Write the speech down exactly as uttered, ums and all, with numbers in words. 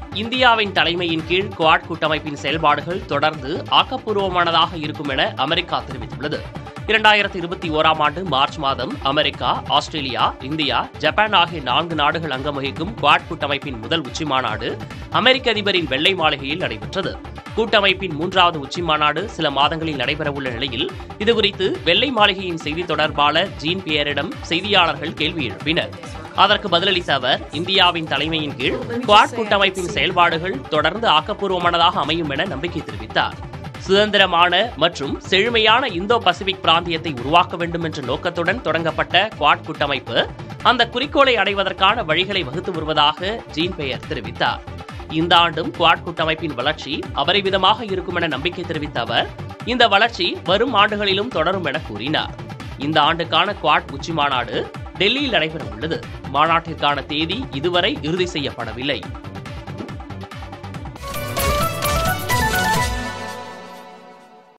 இந்தியாவின் தலைமையின் கீழ் குவாட் கூட்டமைப்பின் செயல்பாடுகள் தொடர்ந்து ஆக்கப்பூர்வமானதாக இருக்கும் என அமெரிக்கா தெரிவித்துள்ளது. இரண்டாயிரத்தி இருபத்தி ஓராம் ஆண்டு மார்ச் மாதம் அமெரிக்கா, ஆஸ்திரேலியா, இந்தியா, ஜப்பான் ஆகிய நான்கு நாடுகள் அங்கம் வகிக்கும் குவாட் கூட்டமைப்பின் முதல் உச்சிமாநாடு அமெரிக்க அதிபரின் வெள்ளை மாளிகையில் நடைபெற்றது. கூட்டமைப்பின் மூன்றாவது உச்சிமாநாடு சில மாதங்களில் நடைபெறவுள்ள நிலையில் இதுகுறித்து வெள்ளை மாளிகையின் செய்தி தொடர்பாளர் ஜீன் பியரிடம் செய்தியாளர்கள் கேள்வி எழுப்பினர். அதற்கு பதிலளித்த அவர், இந்தியாவின் தலைமையின் கீழ் குவாட் கூட்டமைப்பின் செயல்பாடுகள் தொடர்ந்து ஆக்கப்பூர்வமானதாக அமையும் என நம்பிக்கை தெரிவித்தார். சுதந்திரமான மற்றும் செழுமையான இந்தோ பசிபிக் பிராந்தியத்தை உருவாக்க வேண்டும் என்ற நோக்கத்துடன் தொடங்கப்பட்ட குவாட் கூட்டமைப்பு அந்த குறிக்கோளை அடைவதற்கான வழிகளை வகுத்து வருவதாக ஜீன் பெயர் தெரிவித்தார். இந்த ஆண்டும் குவாட் கூட்டமைப்பின் வளர்ச்சி அபரிவிதமாக இருக்கும் என நம்பிக்கை தெரிவித்த அவர், இந்த வளர்ச்சி வரும் ஆண்டுகளிலும் தொடரும் என கூறினார். இந்த ஆண்டுக்கான குவாட் உச்சி மாநாடு டெல்லியில் நடைபெற உள்ளது. மாநாட்டிற்கான தேதி இதுவரை இறுதி செய்யப்படவில்லை.